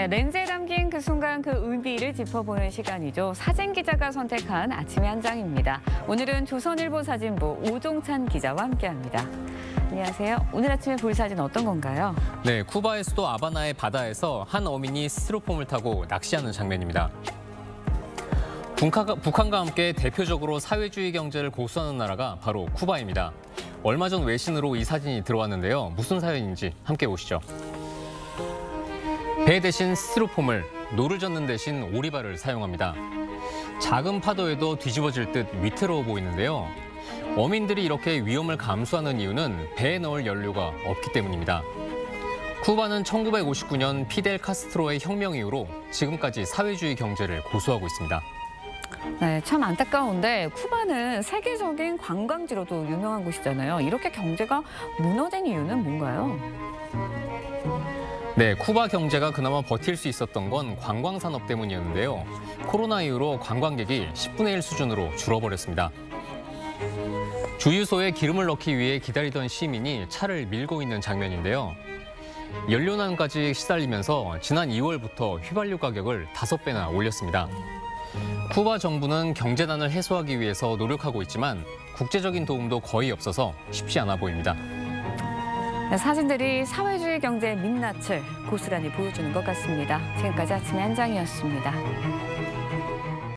네, 렌즈에 담긴 그 순간 그 의미를 짚어보는 시간이죠. 사진 기자가 선택한 아침의 한 장입니다. 오늘은 조선일보 사진부 오종찬 기자와 함께합니다. 안녕하세요. 오늘 아침에 볼 사진 어떤 건가요? 네, 쿠바의 수도 아바나의 바다에서 한 어민이 스티로폼을 타고 낚시하는 장면입니다. 북한과 함께 대표적으로 사회주의 경제를 고수하는 나라가 바로 쿠바입니다. 얼마 전 외신으로 이 사진이 들어왔는데요. 무슨 사연인지 함께 보시죠. 배 대신 스티로폼을, 노를 젓는 대신 오리발을 사용합니다. 작은 파도에도 뒤집어질 듯 위태로워 보이는데요. 어민들이 이렇게 위험을 감수하는 이유는 배에 넣을 연료가 없기 때문입니다. 쿠바는 1959년 피델 카스트로의 혁명 이후로 지금까지 사회주의 경제를 고수하고 있습니다. 네, 참 안타까운데 쿠바는 세계적인 관광지로도 유명한 곳이잖아요. 이렇게 경제가 무너진 이유는 뭔가요? 네, 쿠바 경제가 그나마 버틸 수 있었던 건 관광 산업 때문이었는데요. 코로나 이후로 관광객이 10분의 1 수준으로 줄어버렸습니다. 주유소에 기름을 넣기 위해 기다리던 시민이 차를 밀고 있는 장면인데요. 연료난까지 시달리면서 지난 2월부터 휘발유 가격을 5배나 올렸습니다. 쿠바 정부는 경제난을 해소하기 위해서 노력하고 있지만 국제적인 도움도 거의 없어서 쉽지 않아 보입니다. 사진들이 사회주의 경제의 민낯을 고스란히 보여주는 것 같습니다. 지금까지 아침의 한 장이었습니다.